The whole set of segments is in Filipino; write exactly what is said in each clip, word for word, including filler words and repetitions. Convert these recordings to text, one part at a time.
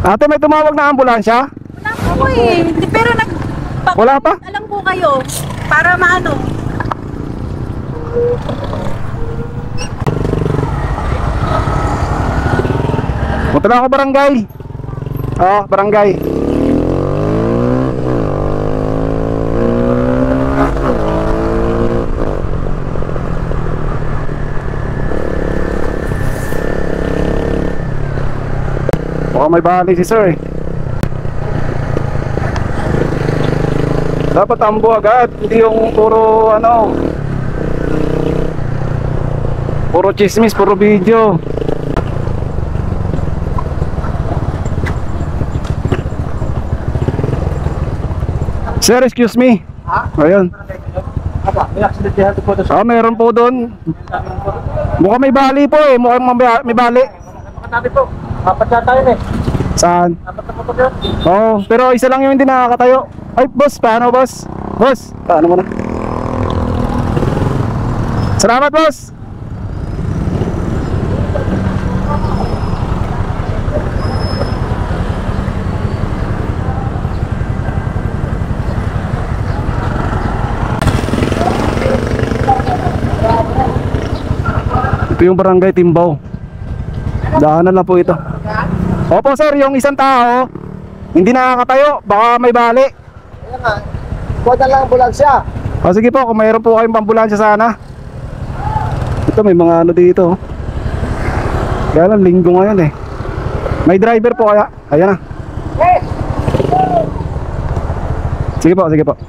Ate, may tumawag na ambulansya? Wala po eh. Hindi, pero nag... Wala pa? Alam po kayo. Para maano. Punta na ako barangay. Oo, barangay. Baka may bali si sir eh. Dapat ambo agad, hindi yung puro ano, puro chismis, puro video. Sir, excuse me. Ha? Ayun. Apa? May accident dito po doon. Ah, meron po doon. Mukhang may bali po eh, mukhang may may bali. Nakatabi po. Apat yata yun eh. Saan? Apat na po yun. Oo, oh, pero isa lang yung hindi nakakatayo. Ay, boss, paano boss? Boss, paano mo na? Salamat, boss! Ito yung barangay Timbaw. Daanan lang po ito. Opo sir, yung isang tao hindi nakakatayo, baka may bali. Ayan nga. Kuha na lang ambulansya. O sige po, kung mayroon po kayong pambulansya sana. Ito may mga ano dito. Kaya lang linggo ngayon eh. May driver po kaya. Ayan na. Sige po, sige po.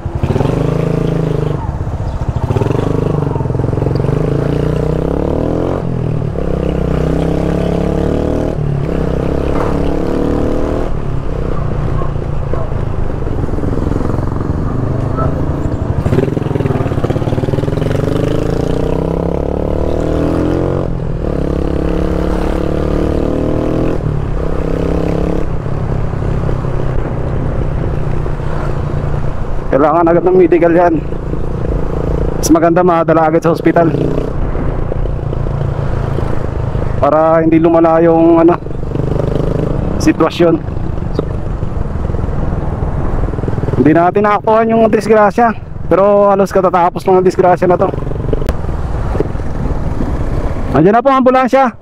Kailangan agad ng medical yan. Mas maganda madala agad sa hospital para hindi lumala yung ano, sitwasyon. Hindi natin nakakuha yung disgrasya, pero halos katatapos ng disgrasya na to. Andiyan na po ang ambulansya.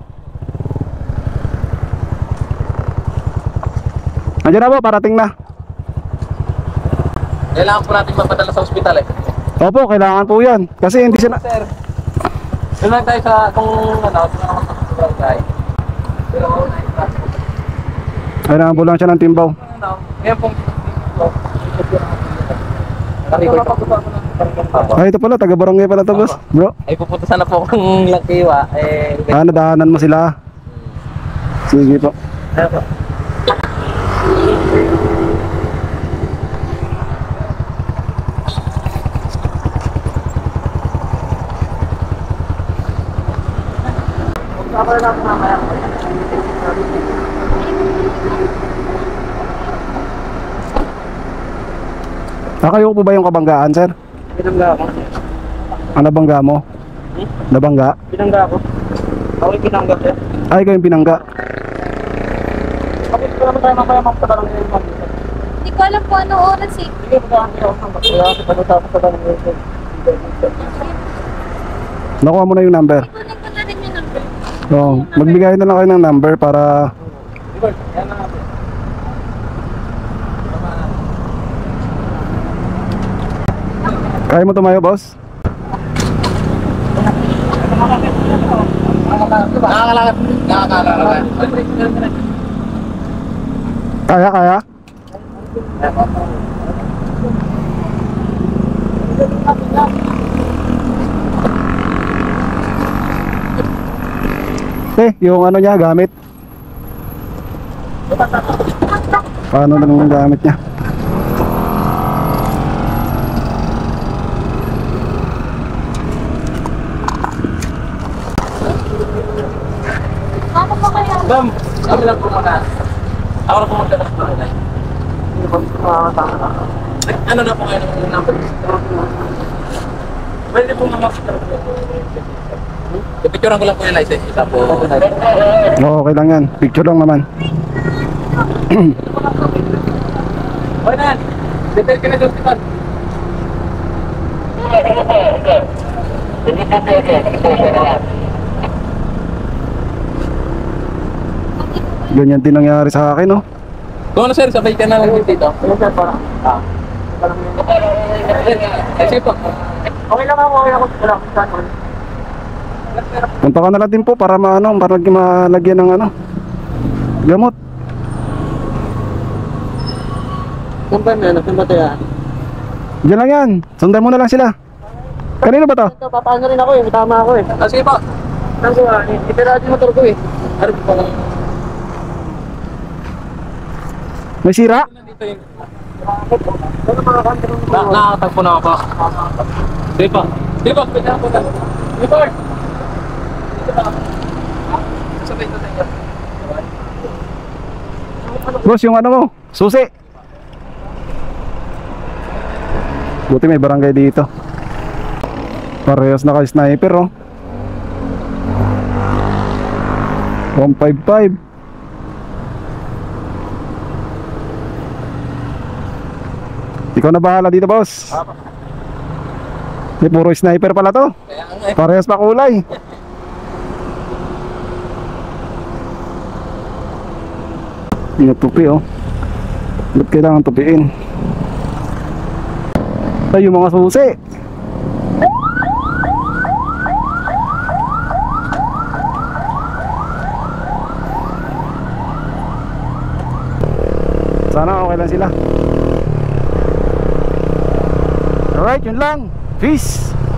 Andiyan na po, parating na. Kailangan po natin mapadala sa ospital eh. Opo, kailangan po yan. Kasi hindi sila... Sir, doon lang tayo sa kung ano, doon lang sa barangay. Ay, na ambulansya ng Timbaw. Ano, ngayon pong Ay, ito pala, taga barangay pala to, boss. Bro, ay pupunta sana po kung Lakiwa eh. ah, nadaanan mo sila. Sige po. Ano po? Ah, kayo po ba yung kabanggaan, sir? Pinangga ako. Ano bangga mo? Hmm? Nabangga? Pinangga ako. Ako yung pinangga sir. Ay, ikaw yung pinangga. Kapit ko naman tayo mamaya magpatanong ngayon mag Hindi ko alam po ano oras eh. Sige, magkakaan kayo. Kaya kasi pag-usapos sa tanong ngayon. Nakuha mo na yung number. Kunin ko na rin yung number. Oo, magbigay na lang kayo ng number para... Diba, yan na natin. Kaya mo tumayo, boss? Nakakalakad. Nakakalakad. Kaya, kaya? Eh, yung ano niya, gamit. Paano lang yung gamit niya? Ano po kaya? Ma'am, kami lang po muna. Ako na po magdalas po muna. Ano na po kayo ng number? Pwede po mga ipicturean ko lang po yung license. Isa po. Oo, okay lang yan. Picture lang naman. Okay na yan. Detail ka na doon, Tipan. Ganyan din nangyari sa akin, no? Kung ano sir, sabay ka na lang din dito. Ano sir, parang? Ah. Eh, sige po. Okay lang ako, okay ako. Wala akong saan. Punta ka na lang din po para maano, para malagyan ng ano, gamot. Kung ba na, nasa ba tayo? Diyan lang yan. Sundan mo na lang sila. Kanino ba to? Ito, papaano rin ako eh. Tama ako eh. Ah, sige po. Nang ko, ipirado yung motor ko eh. Harap ko lang. May sira? Nandito yung... Na, nakakatagpo na ako po. Sige po. Sige po, pwede ako na. Sige po. Sige po. Sabay ko tayo. Boss, yung ano mo, susi. Buti may barangay dito. Parehas na kay sniper, oh. one five five. Ikaw na bahala dito, boss. Di puro sniper pala to. Kaya nga eh. Parehas pa kulay. Yung tupi, oh. Ba't kailangan tupiin? Ay, yung mga susi. Sana okay lang sila. Alright, yun lang. Peace.